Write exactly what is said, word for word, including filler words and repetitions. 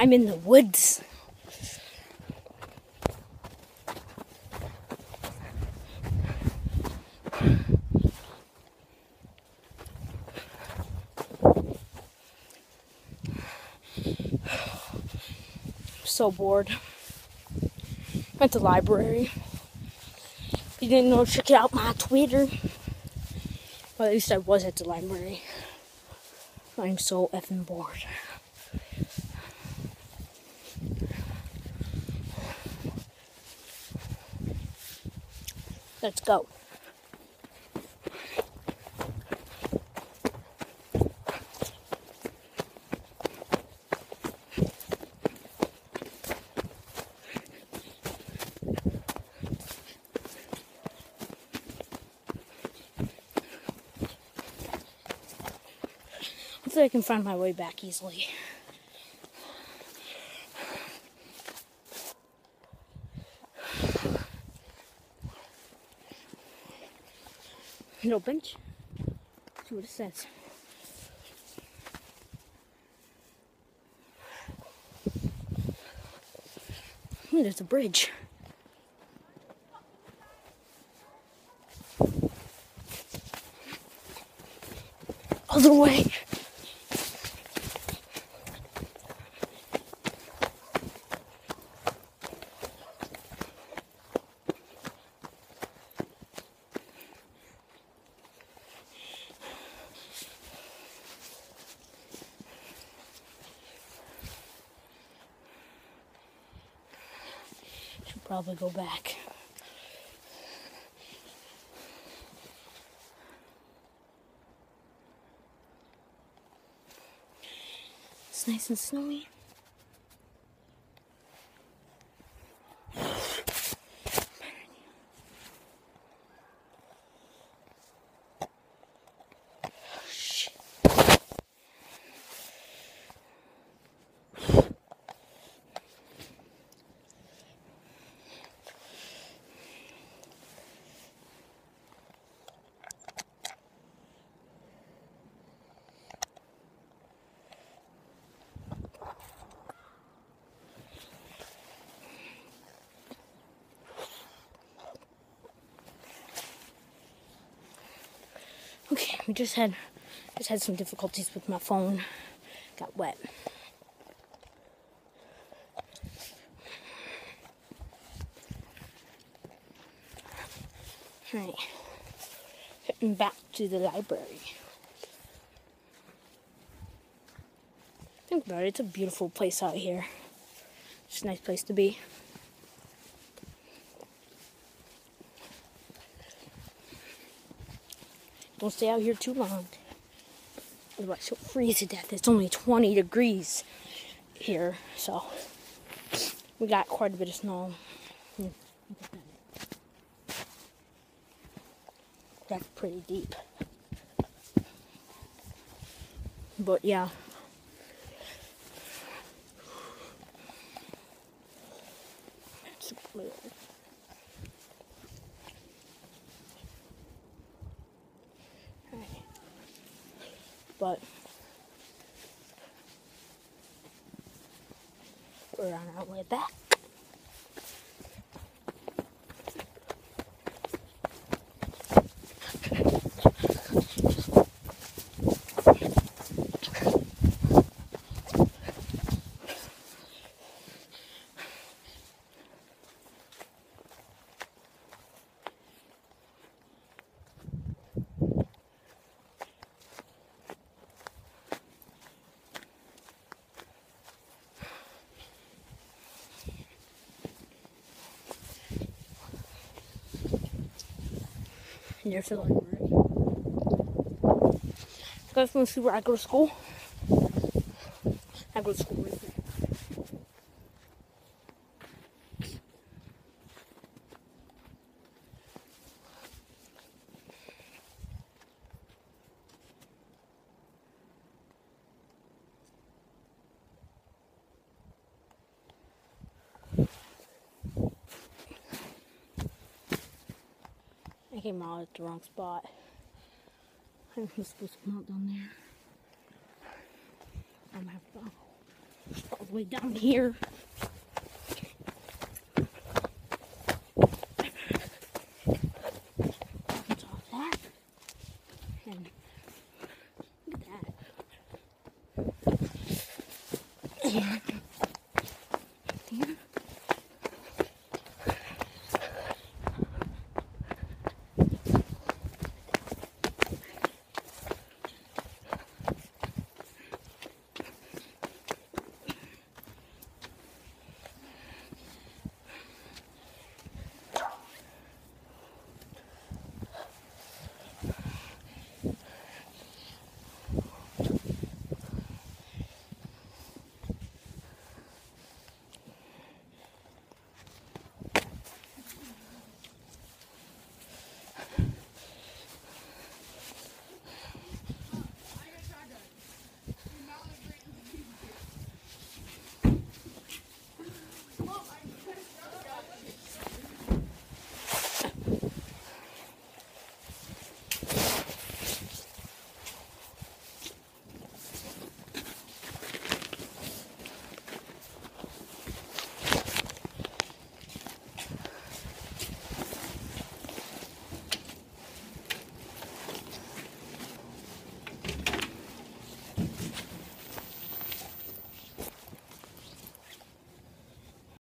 I'm in the woods. So bored. Went to the library. If you didn't know, check out my Twitter. Well, at least I was at the library. I'm so effing bored. Let's go. Hopefully I can find my way back easily. Little bench. See what it says. Ooh, there's a bridge. Other way. Should probably go back. It's nice and snowy. Okay, we just had just had some difficulties with my phone. Got wet. Alright. Heading back to the library. Think about it, it's a beautiful place out here. It's a nice place to be. Don't stay out here too long. Otherwise you'll freeze to death. It's only twenty degrees here, so we got quite a bit of snow. That's pretty deep. But yeah. It's little. But we're on our way back. There's the library. You guys want to see where I go to school? I go to school right there. I came out at the wrong spot. I was supposed to come out down there. I'm gonna have to go. the way down here. On top of that. And look at that.